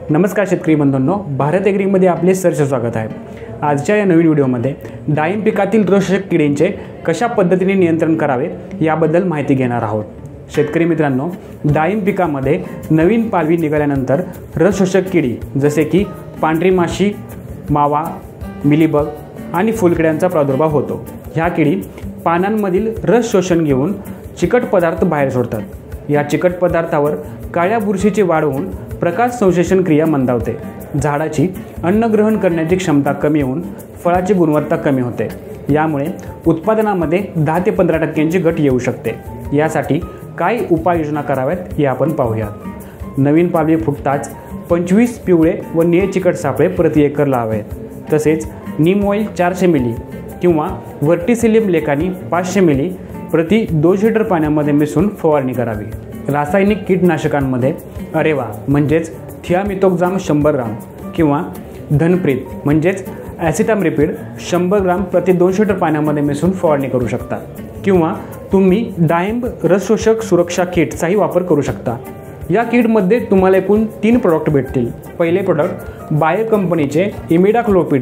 नमस्कार शेतकरी बंधूंनो, भारत ॲग्रीमध्ये आपले सहर्ष स्वागत आहे। आजच्या या नवीन व्हिडिओमध्ये डाळिंब पिकातील रसशोषक किडींचे कशा पद्धतीने नियंत्रण करावे याबद्दल माहिती घेणार आहोत। शेतकरी मित्रांनो, डाळिंब पिकामध्ये नवीन पालवी निघाल्यानंतर रसशोषक किडी जसे की पांढरी माशी, मावा, मिलीबग आणि फुलकिड्यांचा प्रादुर्भाव होतो। ह्या किडी पानांमधील रस शोषण घेऊन चिकट पदार्थ बाहेर सोडतात। या चिकट पदार्थावर काळ्या बुरशीची वाढ होऊन प्रकाश संश्लेषण क्रिया मंदावते। झाडाची अन्न ग्रहण करण्याची क्षमता कमी होऊन फळाची गुणवत्ता कमी होते। यामुळे उत्पादनामध्ये 10 ते 15% घट येऊ शकते। यासाठी काय उपाययोजना कराव्यात हे आपण पाहूयात। नवीन पालवी फुटताच 25 पिवळे व निळे चिकट सापळे प्रति एकर लावावेत। तसेच नीम ऑइल 400 मिली किंवा व्हर्टिसिलियम लेकानी 500 मिली प्रति 2 लिटर पाण्यामध्ये मिसळून फवारणी करावी। रासायनिक कीटनाशकांमध्ये अरेवा म्हणजेच थियामिथोक्झाम 100 ग्राम किंवा धनप्रीत म्हणजेच ॲसिटामिप्रिड 100 ग्राम प्रति 200 लिटर पाण्यामध्ये मिसळून फवारणी करू शकता। किंवा तुम्ही डाळिंब रसशोषक सुरक्षा किटचाही वापर करू शकता। या किटमध्ये तुम्हाला एकूण 3 प्रोडक्ट भेटतील। पहिले प्रोडक्ट बायर कंपनीचे इमिडाक्लोपिड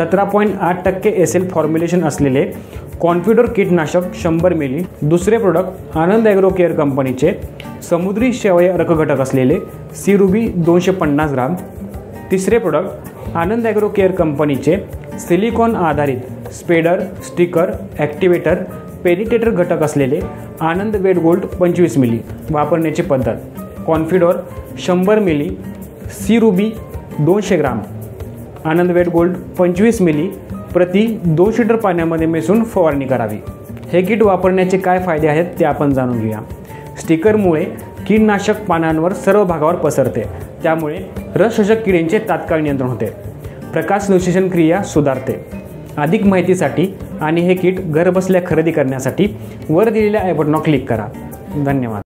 17.8% SL फॉर्म्युलेशन असलेले कॉन्फिडर कीटनाशक 100 मिली। दुसरे प्रोडक्ट आनंद ॲग्रो केअर कंपनीचे समुद्री शेवया अर्क घटक असलेले सीरुबी 250 ग्राम। तिसरे प्रोडक्ट आनंद ॲग्रो केअर कंपनीचे सिलिकॉन आधारित स्पेडर, स्टिकर, ॲक्टिवेटर, पेनिट्रेटर घटक असलेले आनंद वेट गोल्ड 25 मिली। वापरण्याची पद्धत कॉन्फिडोर 100 मिली, सीरुबी 200 ग्राम, आनंद वेट गोल्ड 25 मिली प्रति 200 लिटर पाण्यामध्ये मिसळून फवारणी करावी। हे किट वापरण्याचे काय फायदे आहेत ते आपण जाणून घेऊया। स्टिकरमुळे कीटनाशक पानांवर सर्व भागावर पसरते, त्यामुळे रसशोषक किडींचे तात्काळ नियंत्रण होते। प्रकाश संश्लेषण क्रिया सुधारते। अधिक माहितीसाठी आणि हे किट घरबसल्या खरेदी करण्यासाठी वर दिलेल्या आय बटनावर क्लिक करा। धन्यवाद।